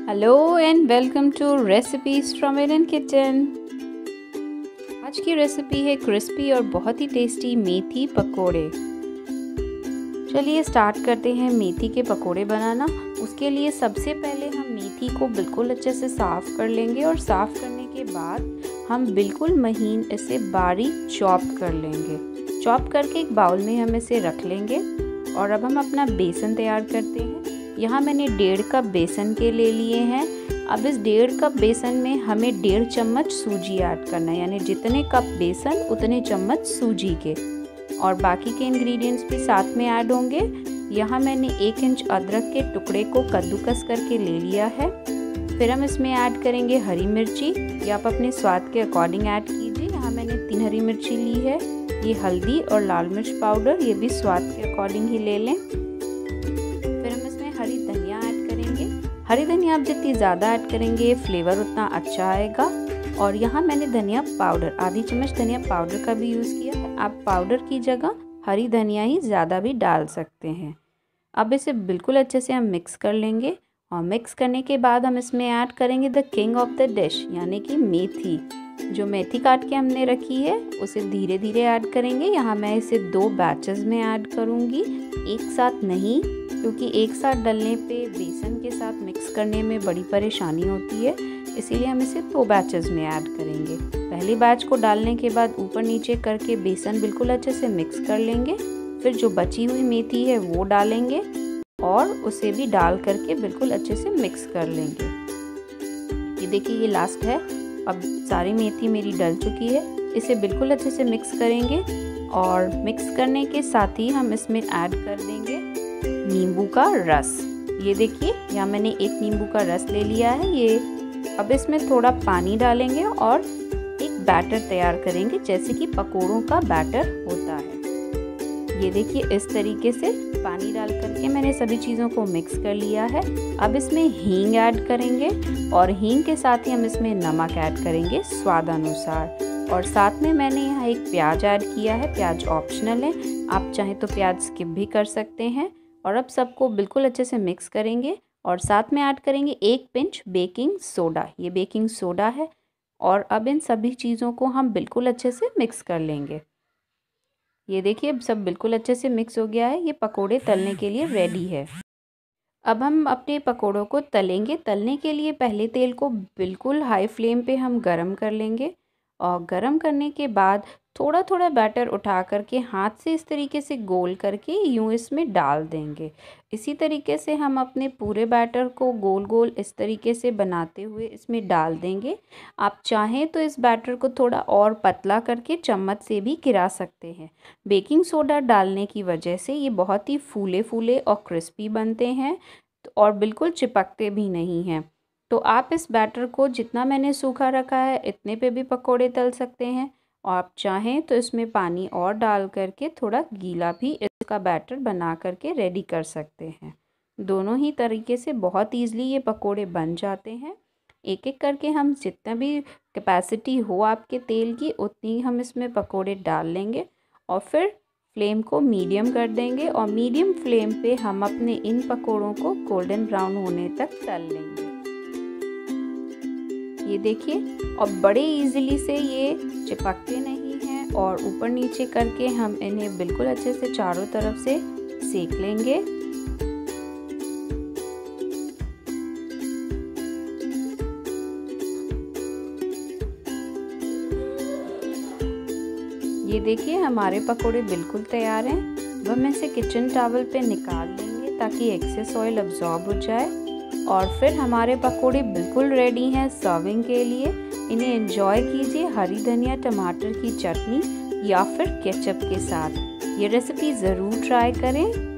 Hello and welcome to recipes from Indian kitchen. आज की recipe है क्रिस्पी और बहुत ही टेस्टी मेथी पकोड़े। चलिए स्टार्ट करते हैं मेथी के पकोड़े बनाना। उसके लिए सबसे पहले हम मेथी को बिल्कुल अच्छे से साफ़ कर लेंगे और साफ़ करने के बाद हम बिल्कुल महीन इसे बारीक चॉप कर लेंगे। चॉप करके एक बाउल में हम इसे रख लेंगे और अब हम अपना बेसन तैयार करते हैं। यहाँ मैंने 1.5 कप बेसन के ले लिए हैं। अब इस 1.5 कप बेसन में हमें 1.5 चम्मच सूजी ऐड करना है, यानी जितने कप बेसन उतने चम्मच सूजी के, और बाकी के इंग्रेडिएंट्स भी साथ में ऐड होंगे। यहाँ मैंने 1 इंच अदरक के टुकड़े को कद्दूकस करके ले लिया है। फिर हम इसमें ऐड करेंगे हरी मिर्ची, ये आप अपने स्वाद के अकॉर्डिंग ऐड कीजिए। यहाँ मैंने 3 हरी मिर्ची ली है। ये हल्दी और लाल मिर्च पाउडर, ये भी स्वाद के अकॉर्डिंग ही ले लें। हरी धनिया ऐड करेंगे। हरी धनिया आप जितनी ज़्यादा ऐड करेंगे फ्लेवर उतना अच्छा आएगा। और यहाँ मैंने धनिया पाउडर, आधी चम्मच धनिया पाउडर का भी यूज़ किया है। आप पाउडर की जगह हरी धनिया ही ज़्यादा भी डाल सकते हैं। अब इसे बिल्कुल अच्छे से हम मिक्स कर लेंगे और मिक्स करने के बाद हम इसमें ऐड करेंगे the king of the dish, यानी कि मेथी। जो मेथी काट के हमने रखी है उसे धीरे धीरे ऐड करेंगे। यहाँ मैं इसे 2 बैचेस में ऐड करूँगी, एक साथ नहीं, क्योंकि एक साथ डालने पे बेसन के साथ मिक्स करने में बड़ी परेशानी होती है, इसीलिए हम इसे 2 बैचेस में ऐड करेंगे। पहली बैच को डालने के बाद ऊपर नीचे करके बेसन बिल्कुल अच्छे से मिक्स कर लेंगे। फिर जो बची हुई मेथी है वो डालेंगे और उसे भी डाल करके बिल्कुल अच्छे से मिक्स कर लेंगे। ये देखिए, ये लास्ट है। अब सारी मेथी मेरी डल चुकी है। इसे बिल्कुल अच्छे से मिक्स करेंगे और मिक्स करने के साथ ही हम इसमें ऐड कर देंगे नींबू का रस। ये देखिए, यहाँ मैंने 1 नींबू का रस ले लिया है। ये अब इसमें थोड़ा पानी डालेंगे और एक बैटर तैयार करेंगे, जैसे कि पकोड़ों का बैटर होता है। ये देखिए, इस तरीके से पानी डाल करके मैंने सभी चीज़ों को मिक्स कर लिया है। अब इसमें हींग ऐड करेंगे और हींग के साथ ही हम इसमें नमक ऐड करेंगे स्वाद अनुसार। और साथ में मैंने यहाँ एक प्याज ऐड किया है। प्याज ऑप्शनल है, आप चाहें तो प्याज स्किप भी कर सकते हैं। और अब सबको बिल्कुल अच्छे से मिक्स करेंगे और साथ में ऐड करेंगे 1 पिंच बेकिंग सोडा। ये बेकिंग सोडा है। और अब इन सभी चीज़ों को हम बिल्कुल अच्छे से मिक्स कर लेंगे। ये देखिए, अब सब बिल्कुल अच्छे से मिक्स हो गया है। ये पकोड़े तलने के लिए रेडी है। अब हम अपने पकोड़ों को तलेंगे। तलने के लिए पहले तेल को बिल्कुल हाई फ्लेम पे हम गरम कर लेंगे और गरम करने के बाद थोड़ा थोड़ा बैटर उठा करके हाथ से इस तरीके से गोल करके यूँ इसमें डाल देंगे। इसी तरीके से हम अपने पूरे बैटर को गोल गोल इस तरीके से बनाते हुए इसमें डाल देंगे। आप चाहें तो इस बैटर को थोड़ा और पतला करके चम्मच से भी गिरा सकते हैं। बेकिंग सोडा डालने की वजह से ये बहुत ही फूले फूले और क्रिस्पी बनते हैं और बिल्कुल चिपकते भी नहीं हैं। तो आप इस बैटर को जितना मैंने सूखा रखा है इतने पे भी पकोड़े तल सकते हैं। और आप चाहें तो इसमें पानी और डाल करके थोड़ा गीला भी इसका बैटर बना करके रेडी कर सकते हैं। दोनों ही तरीके से बहुत ईज़िली ये पकोड़े बन जाते हैं। एक एक करके हम जितना भी कैपेसिटी हो आपके तेल की उतनी हम इसमें पकोड़े डाल लेंगे और फिर फ्लेम को मीडियम कर देंगे और मीडियम फ्लेम पे हम अपने इन पकोड़ों को गोल्डन ब्राउन होने तक तल लेंगे। ये देखिए, और बड़े इजीली से ये चिपकते नहीं हैं और ऊपर नीचे करके हम इन्हें बिल्कुल अच्छे से चारों तरफ से सेक लेंगे। ये देखिए, हमारे पकोड़े बिल्कुल तैयार हैं। अब हम इसे किचन टॉवल पे निकाल लेंगे ताकि एक्सेस ऑयल अब्जॉर्ब हो जाए। और फिर हमारे पकोड़े बिल्कुल रेडी हैं सर्विंग के लिए। इन्हें एंजॉय कीजिए हरी धनिया टमाटर की चटनी या फिर केचप के साथ। ये रेसिपी ज़रूर ट्राई करें।